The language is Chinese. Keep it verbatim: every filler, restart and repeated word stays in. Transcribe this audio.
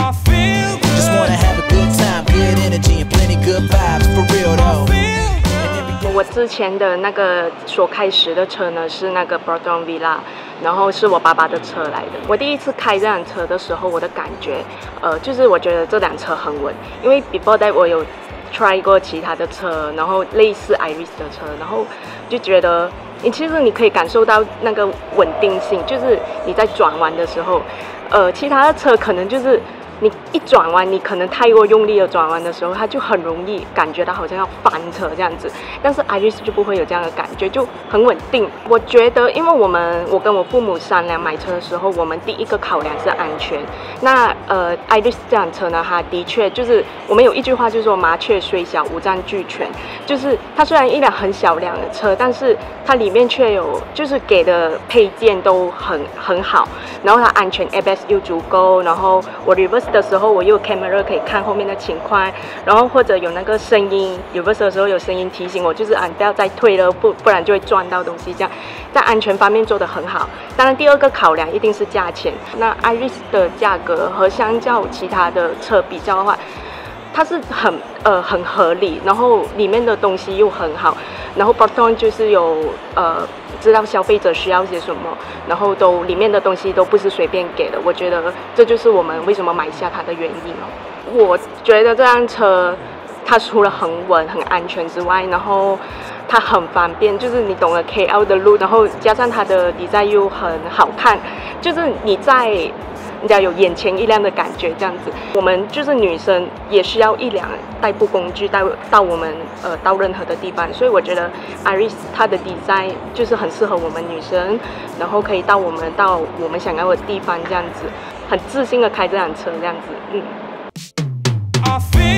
Just wanna have a good time, good energy and plenty good vibes for real though. 我之前的那个所开始的车呢是那个 Broadon Villa， 然后是我爸爸的车来的。我第一次开这辆车的时候，我的感觉，呃，就是我觉得这辆车很稳，因为 before that 我有 try 过其他的车，然后类似 Iriz 的车，然后就觉得，你其实你可以感受到那个稳定性，就是你在转弯的时候，呃，其他的车可能就是。你一转弯，你可能太过用力的转弯的时候，它就很容易感觉到好像要翻车这样子。但是 Iriz 就不会有这样的感觉，就很稳定。我觉得，因为我们我跟我父母商量买车的时候，我们第一个考量是安全。那呃 ，Iriz 这辆车呢，它的确就是我们有一句话就是说麻雀虽小，五脏俱全。就是它虽然一辆很小辆的车，但是它里面却有就是给的配件都很很好，然后它安全 A B S 又足够，然后我 reverse 的时候我又有 camera 可以看后面的情况，然后或者有那个声音 reverse 的时候有声音提醒我，就是啊你不要再退了，不不然就会撞到东西。这样在安全方面做得很好。当然第二个考量一定是价钱。那 Iriz 的价格和相较其他的车比较的话，它是很呃很合理，然后里面的东西又很好，然后 Broadon 就是有呃知道消费者需要些什么，然后都里面的东西都不是随便给的。我觉得这就是我们为什么买下它的原因哦。我觉得这辆车它除了很稳、很安全之外，然后它很方便，就是你懂了 K L 的路，然后加上它的 design 又很好看，就是你在。人家有眼前一亮的感觉，这样子。我们就是女生也需要一辆代步工具带到我们呃到任何的地方，所以我觉得 Iriz 它的 design 就是很适合我们女生，然后可以到我们到我们想要的地方，这样子，很自信的开这辆车，这样子，嗯。